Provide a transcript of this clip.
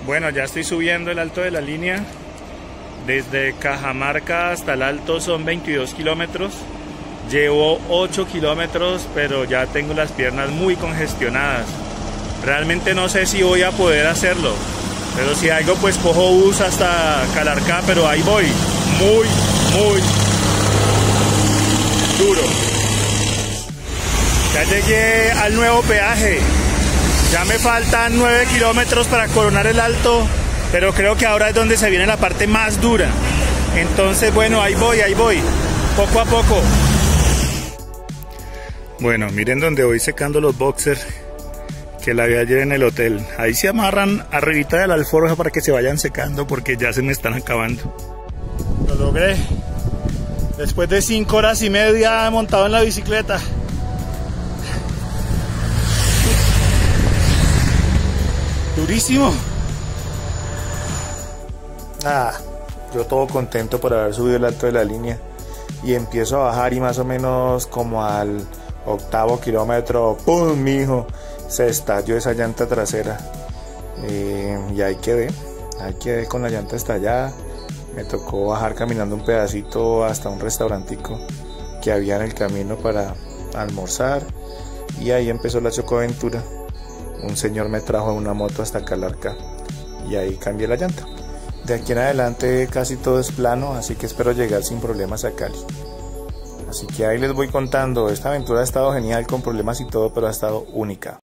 Bueno, ya estoy subiendo el Alto de la Línea. Desde Cajamarca hasta el Alto son 22 kilómetros. Llevo 8 kilómetros, pero ya tengo las piernas muy congestionadas. Realmente no sé si voy a poder hacerlo, pero si algo pues cojo bus hasta Calarcá, pero ahí voy, muy duro. Ya llegué al nuevo peaje. Ya me faltan 9 kilómetros para coronar el Alto, pero creo que ahora es donde se viene la parte más dura. Entonces, bueno, ahí voy, poco a poco. Bueno, miren donde voy secando los boxers que la vi ayer en el hotel. Ahí se amarran arribita de la alforja para que se vayan secando porque ya se me están acabando. Lo logré. Después de 5 horas y media montado en la bicicleta. Durísimo. Yo todo contento por haber subido el Alto de la Línea y empiezo a bajar y más o menos como al 8º kilómetro, ¡pum! Mijo, se estalló esa llanta trasera y ahí quedé con la llanta estallada. Me tocó bajar caminando un pedacito hasta un restaurantico que había en el camino para almorzar y ahí empezó la chocoaventura. Un señor me trajo en una moto hasta Calarcá y ahí cambié la llanta. De aquí en adelante casi todo es plano, así que espero llegar sin problemas a Cali. Así que ahí les voy contando. Esta aventura ha estado genial con problemas y todo, pero ha estado única.